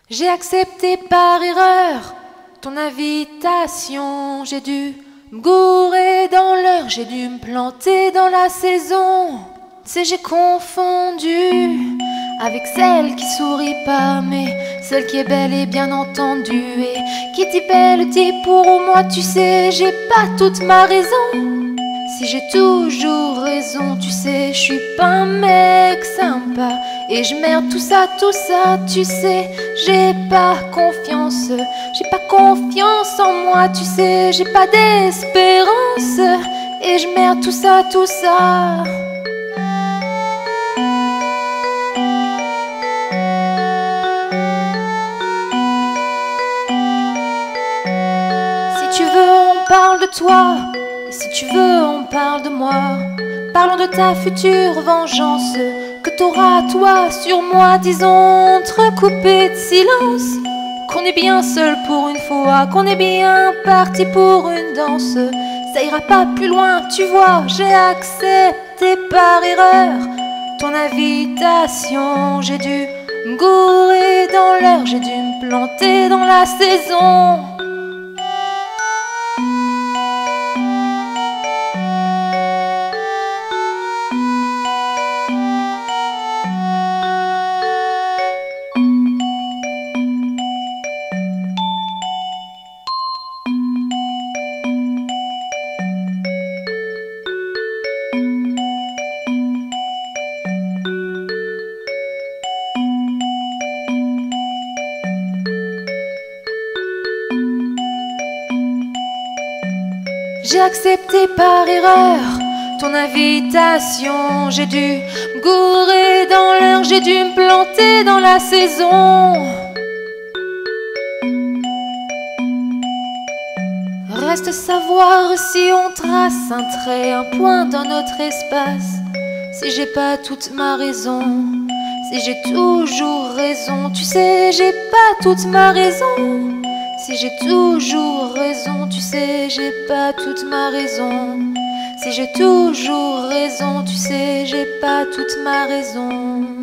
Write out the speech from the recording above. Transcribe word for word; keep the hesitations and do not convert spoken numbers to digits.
J'ai accepté par erreur ton invitation. J'ai dû me gourer dans l'heure, j'ai dû me planter dans la saison. C'est j'ai confondu avec celle qui sourit pas, mais celle qui est belle et bien entendue. Et qui dit belle dit pour moi, tu sais, j'ai pas toute ma raison. Si j'ai toujours raison, tu sais, je suis pas un mec sympa. Et je merde tout ça, tout ça, tu sais, j'ai pas confiance. J'ai pas confiance en moi, tu sais, j'ai pas d'espérance. Et je merde tout ça, tout ça. Si tu veux, on parle de toi. Et si tu veux, on parle de moi. Parlons de ta future vengeance que t'auras toi sur moi. Disons entrecoupé de silence qu'on est bien seul pour une fois, qu'on est bien parti pour une danse. Ça ira pas plus loin, tu vois, j'ai accepté par erreur ton invitation. J'ai dû me gourer dans l'heure, j'ai dû me planter dans la saison. J'ai accepté par erreur ton invitation. J'ai dû me gourer dans l'heure, j'ai dû me planter dans la saison. Reste savoir si on trace un trait, un point dans notre espace. Si j'ai pas toute ma raison, si j'ai toujours raison, tu sais, j'ai pas toute ma raison. Si j'ai toujours raison, tu sais, j'ai pas toute ma raison. Si j'ai toujours raison, tu sais, j'ai pas toute ma raison.